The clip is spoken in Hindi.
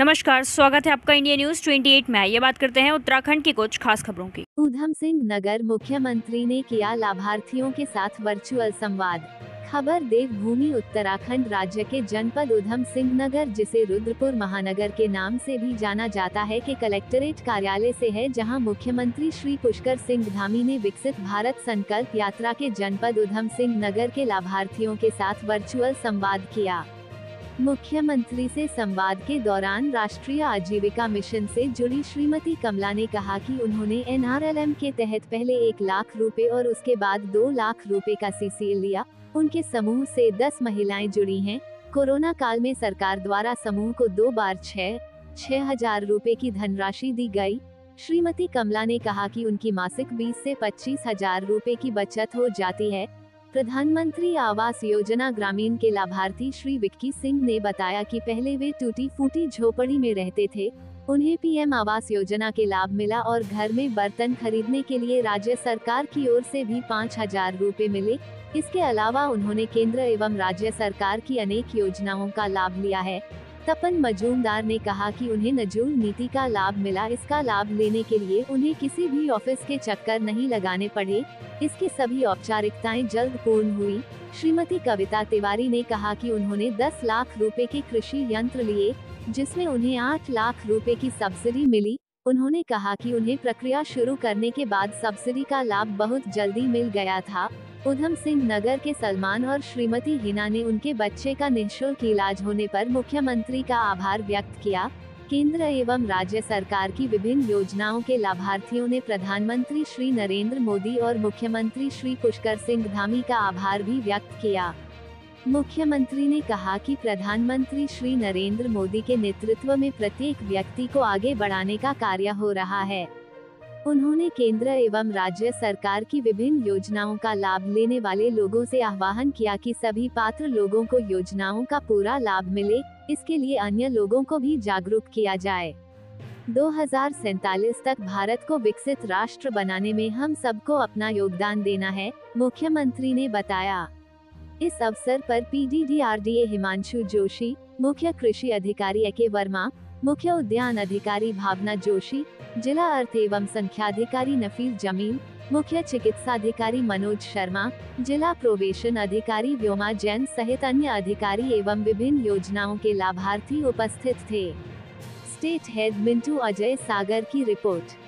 नमस्कार, स्वागत है आपका इंडिया न्यूज 28 में। ये बात करते हैं उत्तराखंड की कुछ खास खबरों की। ऊधम सिंह नगर मुख्यमंत्री ने किया लाभार्थियों के साथ वर्चुअल संवाद। खबर देवभूमि उत्तराखंड राज्य के जनपद ऊधम सिंह नगर, जिसे रुद्रपुर महानगर के नाम से भी जाना जाता है, के कलेक्टरेट कार्यालय से है, जहां मुख्यमंत्री श्री पुष्कर सिंह धामी ने विकसित भारत संकल्प यात्रा के जनपद ऊधम सिंह नगर के लाभार्थियों के साथ वर्चुअल संवाद किया। मुख्यमंत्री से संवाद के दौरान राष्ट्रीय आजीविका मिशन से जुड़ी श्रीमती कमला ने कहा कि उन्होंने NRLM के तहत पहले 1 लाख रुपए और उसके बाद 2 लाख रुपए का CCL लिया। उनके समूह से 10 महिलाएं जुड़ी हैं। कोरोना काल में सरकार द्वारा समूह को 2 बार 6,000 रुपए की धनराशि दी गई। श्रीमती कमला ने कहा कि उनकी मासिक 20 से 25,000 रुपए की बचत हो जाती है। प्रधानमंत्री आवास योजना ग्रामीण के लाभार्थी श्री विक्की सिंह ने बताया कि पहले वे टूटी फूटी झोपड़ी में रहते थे। उन्हें PM आवास योजना के लाभ मिला और घर में बर्तन खरीदने के लिए राज्य सरकार की ओर से भी 5,000 रुपए मिले। इसके अलावा उन्होंने केंद्र एवं राज्य सरकार की अनेक योजनाओं का लाभ लिया है। तपन मजूमदार ने कहा कि उन्हें नजूल नीति का लाभ मिला। इसका लाभ लेने के लिए उन्हें किसी भी ऑफिस के चक्कर नहीं लगाने पड़े। इसकी सभी औपचारिकताएं जल्द पूर्ण हुई। श्रीमती कविता तिवारी ने कहा कि उन्होंने 10 लाख रुपए के कृषि यंत्र लिए, जिसमें उन्हें 8 लाख रुपए की सब्सिडी मिली। उन्होंने कहा कि उन्हें प्रक्रिया शुरू करने के बाद सब्सिडी का लाभ बहुत जल्दी मिल गया था। ऊधम सिंह नगर के सलमान और श्रीमती हिना ने उनके बच्चे का निःशुल्क इलाज होने पर मुख्यमंत्री का आभार व्यक्त किया। केंद्र एवं राज्य सरकार की विभिन्न योजनाओं के लाभार्थियों ने प्रधानमंत्री श्री नरेंद्र मोदी और मुख्यमंत्री श्री पुष्कर सिंह धामी का आभार भी व्यक्त किया। मुख्यमंत्री ने कहा कि प्रधानमंत्री श्री नरेंद्र मोदी के नेतृत्व में प्रत्येक व्यक्ति को आगे बढ़ाने का कार्य हो रहा है। उन्होंने केंद्र एवं राज्य सरकार की विभिन्न योजनाओं का लाभ लेने वाले लोगों से आह्वान किया कि सभी पात्र लोगों को योजनाओं का पूरा लाभ मिले। इसके लिए अन्य लोगों को भी जागरूक किया जाए। 2047 तक भारत को विकसित राष्ट्र बनाने में हम सबको अपना योगदान देना है, मुख्यमंत्री ने बताया। इस अवसर पर PDDRDA हिमांशु जोशी, मुख्य कृषि अधिकारी AK वर्मा, मुख्य उद्यान अधिकारी भावना जोशी, जिला अर्थ एवं संख्याधिकारी नफीर जमील, मुख्य चिकित्साधिकारी मनोज शर्मा, जिला प्रोबेशन अधिकारी व्योमा जैन सहित अन्य अधिकारी एवं विभिन्न योजनाओं के लाभार्थी उपस्थित थे। स्टेट हेड मिंटू अजय सागर की रिपोर्ट।